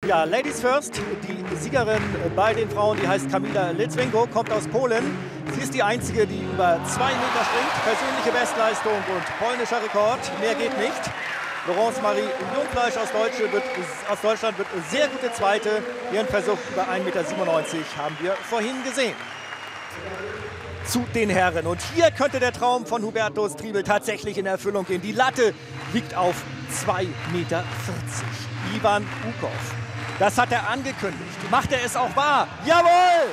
Ja, Ladies first. Die Siegerin bei den Frauen, die heißt Kamila Litwinko, kommt aus Polen. Sie ist die Einzige, die über 2 Meter springt. Persönliche Bestleistung und polnischer Rekord. Mehr geht nicht. Laurence Marie Jungfleisch aus Deutschland wird sehr gute Zweite. Ihren Versuch über 1,97 Meter haben wir vorhin gesehen. Zu den Herren. Und hier könnte der Traum von Hubertus Triebel tatsächlich in Erfüllung gehen. Die Latte liegt auf 2,40 Meter. Ivan Ukov. Das hat er angekündigt. Macht er es auch wahr? Jawohl!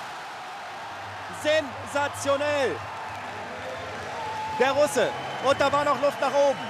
Sensationell! Der Russe. Und da war noch Luft nach oben.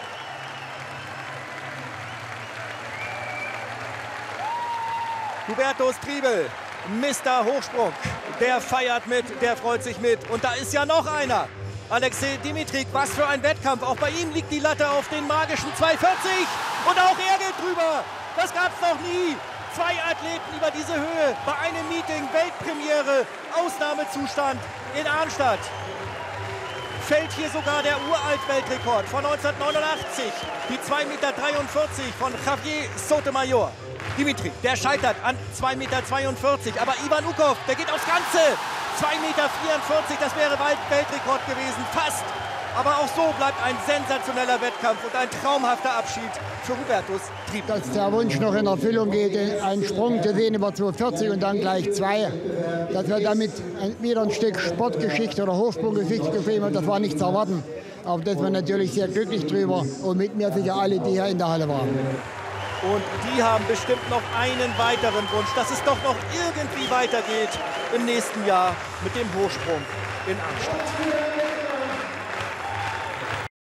Hubertus Triebel, Mr. Hochsprung. Der feiert mit, der freut sich mit. Und da ist ja noch einer. Alexei Dimitrik, was für ein Wettkampf. Auch bei ihm liegt die Latte auf den magischen 2,40. Und auch er geht drüber. Das gab es noch nie. 2 Athleten über diese Höhe bei einem Meeting, Weltpremiere, Ausnahmezustand in Arnstadt. Fällt hier sogar der Uralt-Weltrekord von 1989, die 2,43 Meter von Javier Sotomayor. Dimitri, der scheitert an 2,42 Meter, aber Ivan Ukov, der geht aufs Ganze. 2,44 Meter, das wäre Weltrekord gewesen, fast. Aber auch so bleibt ein sensationeller Wettkampf und ein traumhafter Abschied für Hubertus Triebel. Dass der Wunsch noch in Erfüllung geht, einen Sprung zu sehen über 2,40 und dann gleich 2. Dass wir damit wieder ein Stück Sportgeschichte oder Hochsprunggeschichte geschrieben haben, das war nicht zu erwarten. Aber das war natürlich sehr glücklich drüber und mit mir sicher alle, die hier in der Halle waren. Und die haben bestimmt noch einen weiteren Wunsch, dass es doch noch irgendwie weitergeht im nächsten Jahr mit dem Hochsprung in Arnstadt.